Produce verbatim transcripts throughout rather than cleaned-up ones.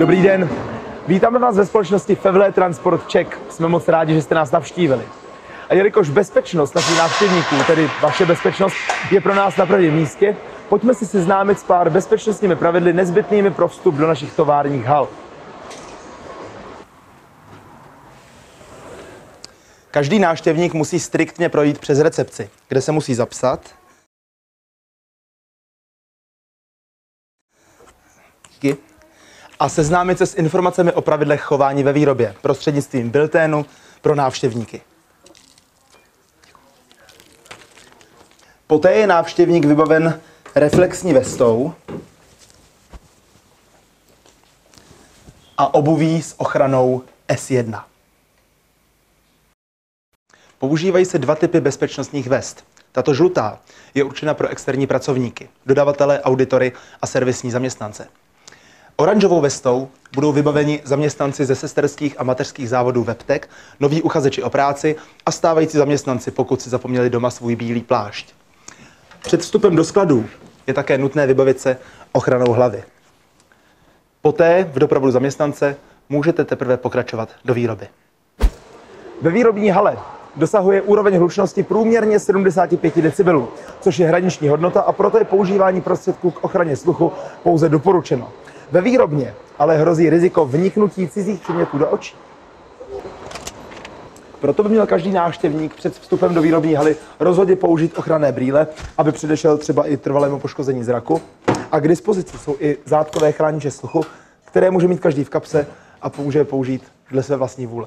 Dobrý den, vítáme vás ve společnosti Fevle Transport Czech. Jsme moc rádi, že jste nás navštívili. A jelikož bezpečnost našich návštěvníků, tedy vaše bezpečnost, je pro nás na prvním místě, pojďme si seznámit s pár bezpečnostními pravidly nezbytnými pro vstup do našich továrních hal. Každý návštěvník musí striktně projít přes recepci, kde se musí zapsat a seznámit se s informacemi o pravidlech chování ve výrobě prostřednictvím bilténu pro návštěvníky. Poté je návštěvník vybaven reflexní vestou a obuví s ochranou S jedna. Používají se dva typy bezpečnostních vest. Tato žlutá je určena pro externí pracovníky, dodavatele, auditory a servisní zaměstnance. Oranžovou vestou budou vybaveni zaměstnanci ze sesterských a mateřských závodů Webtech, noví uchazeči o práci a stávající zaměstnanci, pokud si zapomněli doma svůj bílý plášť. Před vstupem do skladů je také nutné vybavit se ochranou hlavy. Poté v doprovodu zaměstnance můžete teprve pokračovat do výroby. Ve výrobní hale dosahuje úroveň hlučnosti průměrně sedmdesát pět decibelů, což je hraniční hodnota, a proto je používání prostředků k ochraně sluchu pouze doporučeno. Ve výrobně ale hrozí riziko vniknutí cizích předmětů do očí. Proto by měl každý návštěvník před vstupem do výrobní haly rozhodně použít ochranné brýle, aby předešel třeba i trvalému poškození zraku. A k dispozici jsou i zátkové chrániče sluchu, které může mít každý v kapse a může je použít dle své vlastní vůle.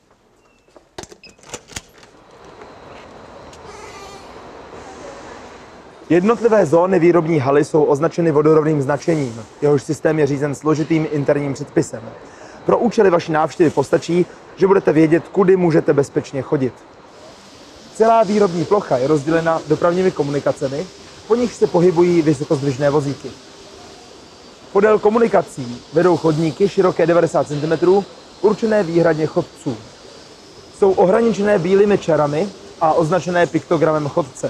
Jednotlivé zóny výrobní haly jsou označeny vodorovným značením, jehož systém je řízen složitým interním předpisem. Pro účely vaší návštěvy postačí, že budete vědět, kudy můžete bezpečně chodit. Celá výrobní plocha je rozdělena dopravními komunikacemi, po nich se pohybují vysokozdvižné vozíky. Podél komunikací vedou chodníky široké devadesát centimetrů, určené výhradně chodcům. Jsou ohraničené bílými čarami a označené piktogramem chodce.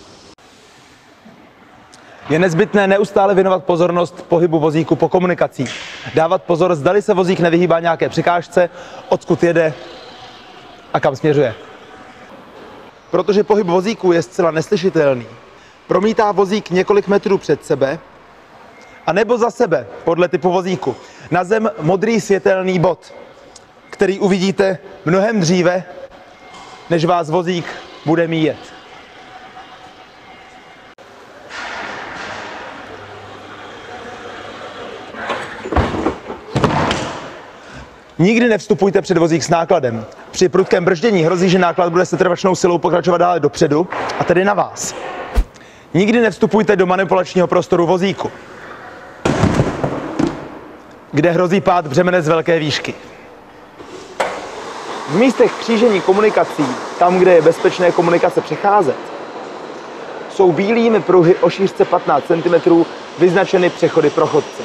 Je nezbytné neustále věnovat pozornost pohybu vozíku po komunikacích. Dávat pozor, zdali se vozík nevyhýbá nějaké překážce, odkud jede a kam směřuje. Protože pohyb vozíku je zcela neslyšitelný, promítá vozík několik metrů před sebe a nebo za sebe, podle typu vozíku, na zem modrý světelný bod, který uvidíte mnohem dříve, než vás vozík bude míjet. Nikdy nevstupujte před vozík s nákladem. Při prudkém brždění hrozí, že náklad bude setrvačnou silou pokračovat dále dopředu, a tedy na vás. Nikdy nevstupujte do manipulačního prostoru vozíku, kde hrozí pád břemene z velké výšky. V místech křížení komunikací, tam, kde je bezpečné komunikace přecházet, jsou bílými pruhy o šířce patnáct centimetrů vyznačeny přechody pro chodce.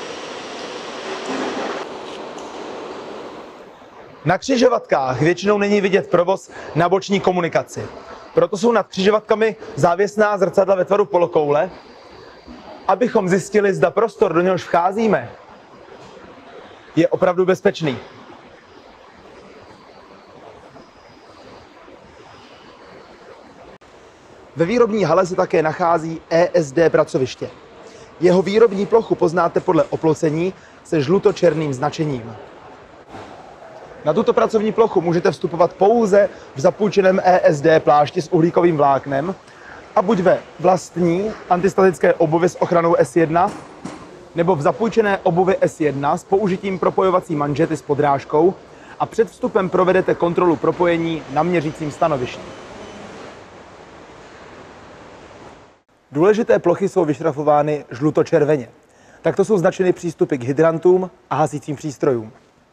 Na křižovatkách většinou není vidět provoz na boční komunikaci. Proto jsou nad křižovatkami závěsná zrcadla ve tvaru polokoule, abychom zjistili, zda prostor, do něhož vcházíme, je opravdu bezpečný. Ve výrobní hale se také nachází E S D pracoviště. Jeho výrobní plochu poznáte podle oplocení se žluto-černým značením. Na tuto pracovní plochu můžete vstupovat pouze v zapůjčeném E S D plášti s uhlíkovým vláknem a buď ve vlastní antistatické obuvi s ochranou S jedna, nebo v zapůjčené obuvi S jedna s použitím propojovací manžety s podrážkou, a před vstupem provedete kontrolu propojení na měřícím stanovišti. Důležité plochy jsou vyšrafovány žluto-červeně. Takto jsou značeny přístupy k hydrantům a hasícím přístrojům.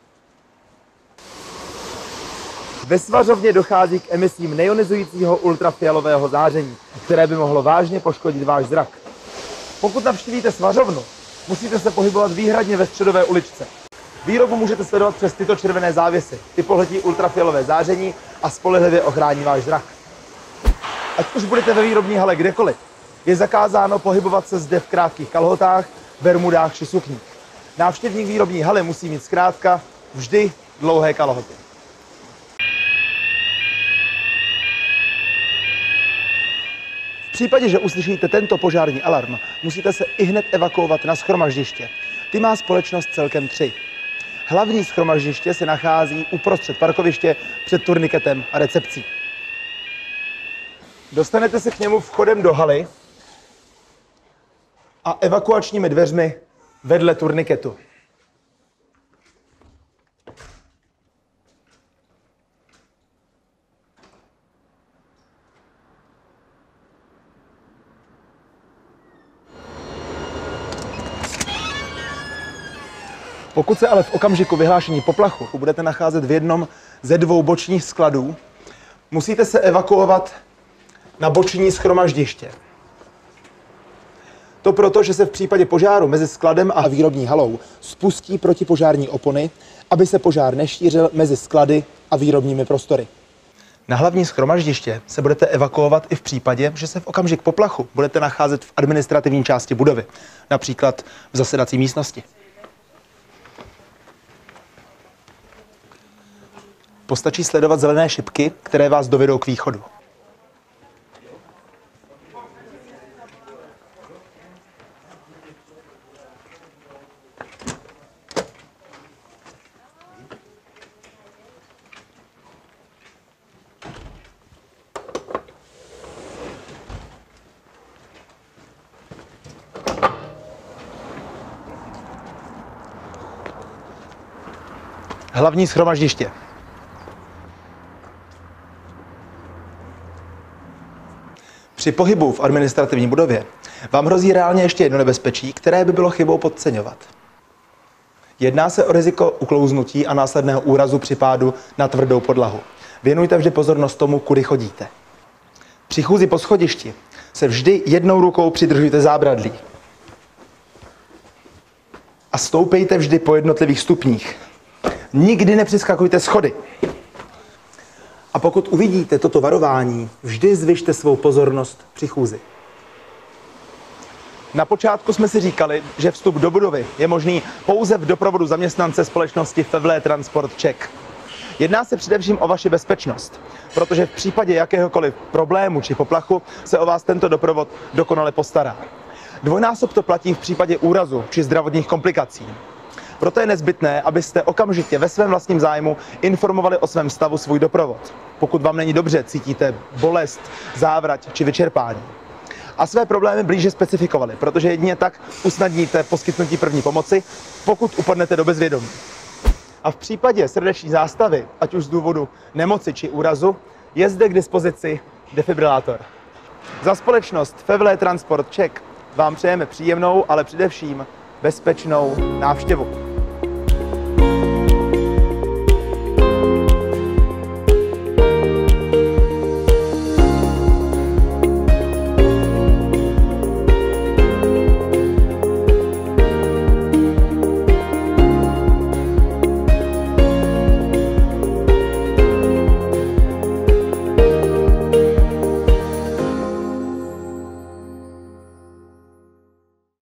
Ve svařovně dochází k emisím neionizujícího ultrafialového záření, které by mohlo vážně poškodit váš zrak. Pokud navštívíte svařovnu, musíte se pohybovat výhradně ve středové uličce. Výrobu můžete sledovat přes tyto červené závěsy. Ty pohltí ultrafialové záření a spolehlivě ochrání váš zrak. Ať už budete ve výrobní hale kdekoliv, je zakázáno pohybovat se zde v krátkých kalhotách, bermudách či sukních. Návštěvník výrobní haly musí mít zkrátka vždy dlouhé kalhoty. V případě, že uslyšíte tento požární alarm, musíte se ihned evakuovat na shromaždiště. Ty má společnost celkem tři. Hlavní shromaždiště se nachází uprostřed parkoviště před turniketem a recepcí. Dostanete se k němu vchodem do haly a evakuačními dveřmi vedle turniketu. Pokud se ale v okamžiku vyhlášení poplachu budete nacházet v jednom ze dvou bočních skladů, musíte se evakuovat na boční shromaždiště. To proto, že se v případě požáru mezi skladem a výrobní halou spustí protipožární opony, aby se požár nešířil mezi sklady a výrobními prostory. Na hlavní shromaždiště se budete evakuovat i v případě, že se v okamžik poplachu budete nacházet v administrativní části budovy, například v zasedací místnosti. Postačí sledovat zelené šipky, které vás dovedou k východu. Hlavní shromaždiště. Při pohybu v administrativní budově vám hrozí reálně ještě jedno nebezpečí, které by bylo chybou podceňovat. Jedná se o riziko uklouznutí a následného úrazu při pádu na tvrdou podlahu. Věnujte vždy pozornost tomu, kudy chodíte. Při chůzi po schodišti se vždy jednou rukou přidržujte zábradlí. A stoupejte vždy po jednotlivých stupních. Nikdy nepřeskakujte schody. A pokud uvidíte toto varování, vždy zvyšte svou pozornost při chůzi. Na počátku jsme si říkali, že vstup do budovy je možný pouze v doprovodu zaměstnance společnosti Fevele Transport Czech. Jedná se především o vaši bezpečnost, protože v případě jakéhokoliv problému či poplachu se o vás tento doprovod dokonale postará. Dvojnásob to platí v případě úrazu či zdravotních komplikací. Proto je nezbytné, abyste okamžitě ve svém vlastním zájmu informovali o svém stavu svůj doprovod, pokud vám není dobře, cítíte bolest, závrať či vyčerpání. A své problémy blíže specifikovali, protože jedině tak usnadníte poskytnutí první pomoci, pokud upadnete do bezvědomí. A v případě srdeční zástavy, ať už z důvodu nemoci či úrazu, je zde k dispozici defibrilátor. Za společnost Fevele Transport Czech vám přejeme příjemnou, ale především bezpečnou návštěvu.